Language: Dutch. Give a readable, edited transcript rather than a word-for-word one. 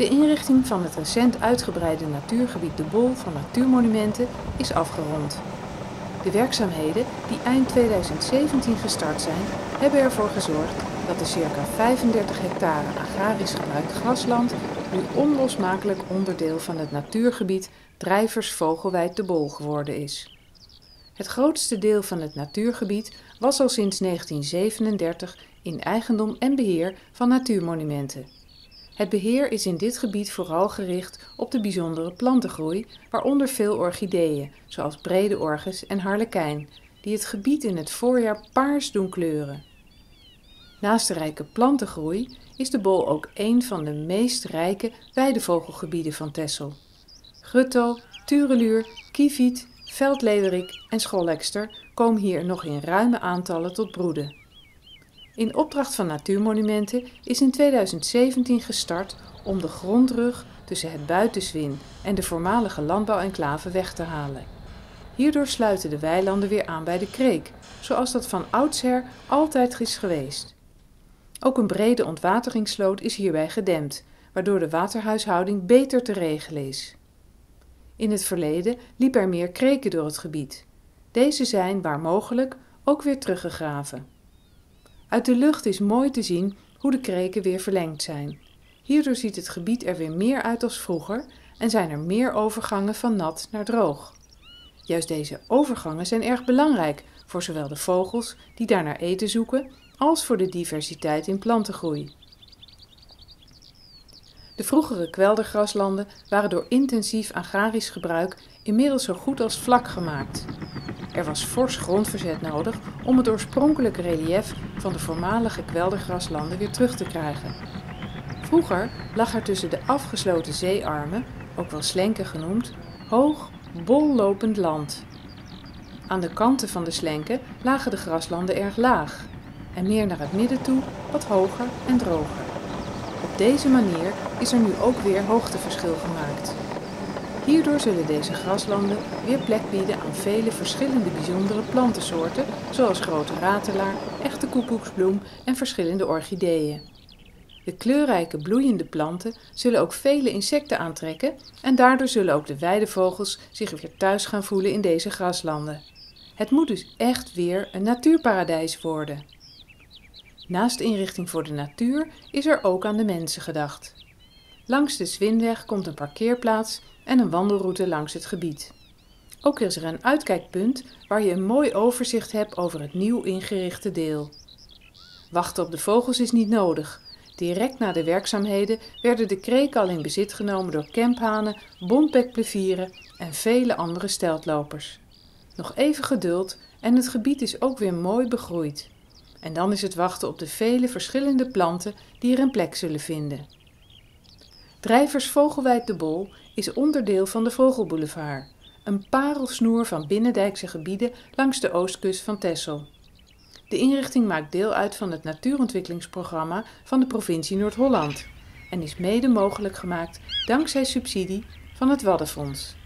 De inrichting van het recent uitgebreide natuurgebied De Bol van Natuurmonumenten is afgerond. De werkzaamheden die eind 2017 gestart zijn, hebben ervoor gezorgd dat de circa 35 hectare agrarisch gebruikt grasland nu onlosmakelijk onderdeel van het natuurgebied Drijvers-Vogelwijd De Bol geworden is. Het grootste deel van het natuurgebied was al sinds 1937 in eigendom en beheer van Natuurmonumenten. Het beheer is in dit gebied vooral gericht op de bijzondere plantengroei, waaronder veel orchideeën, zoals brede orchis en harlekijn, die het gebied in het voorjaar paars doen kleuren. Naast de rijke plantengroei is de Bol ook een van de meest rijke weidevogelgebieden van Texel. Grutto, tureluur, kieviet, veldleeuwerik en schollekster komen hier nog in ruime aantallen tot broeden. In opdracht van Natuurmonumenten is in 2017 gestart om de grondrug tussen het Buitenzwin en de voormalige landbouwenclave weg te halen. Hierdoor sluiten de weilanden weer aan bij de kreek, zoals dat van oudsher altijd is geweest. Ook een brede ontwateringssloot is hierbij gedempt, waardoor de waterhuishouding beter te regelen is. In het verleden liep er meer kreken door het gebied. Deze zijn, waar mogelijk, ook weer teruggegraven. Uit de lucht is mooi te zien hoe de kreken weer verlengd zijn. Hierdoor ziet het gebied er weer meer uit als vroeger en zijn er meer overgangen van nat naar droog. Juist deze overgangen zijn erg belangrijk voor zowel de vogels die daar naar eten zoeken als voor de diversiteit in plantengroei. De vroegere kweldergraslanden waren door intensief agrarisch gebruik inmiddels zo goed als vlak gemaakt. Er was fors grondverzet nodig om het oorspronkelijke reliëf van de voormalige kweldergraslanden weer terug te krijgen. Vroeger lag er tussen de afgesloten zeearmen, ook wel slenken genoemd, hoog, bollopend land. Aan de kanten van de slenken lagen de graslanden erg laag en meer naar het midden toe wat hoger en droger. Op deze manier is er nu ook weer hoogteverschil gemaakt. Hierdoor zullen deze graslanden weer plek bieden aan vele verschillende bijzondere plantensoorten, zoals grote ratelaar, echte koekoeksbloem en verschillende orchideeën. De kleurrijke bloeiende planten zullen ook vele insecten aantrekken en daardoor zullen ook de weidevogels zich weer thuis gaan voelen in deze graslanden. Het moet dus echt weer een natuurparadijs worden. Naast de inrichting voor de natuur is er ook aan de mensen gedacht. Langs de Zwinweg komt een parkeerplaats en een wandelroute langs het gebied. Ook is er een uitkijkpunt waar je een mooi overzicht hebt over het nieuw ingerichte deel. Wachten op de vogels is niet nodig. Direct na de werkzaamheden werden de kreken al in bezit genomen door kemphanen, bontbekplevieren en vele andere steltlopers. Nog even geduld en het gebied is ook weer mooi begroeid. En dan is het wachten op de vele verschillende planten die er een plek zullen vinden. Drijvers-Vogelwijd De Bol is onderdeel van de Vogelboulevard, een parelsnoer van binnendijkse gebieden langs de oostkust van Texel. De inrichting maakt deel uit van het natuurontwikkelingsprogramma van de provincie Noord-Holland en is mede mogelijk gemaakt dankzij subsidie van het Waddenfonds.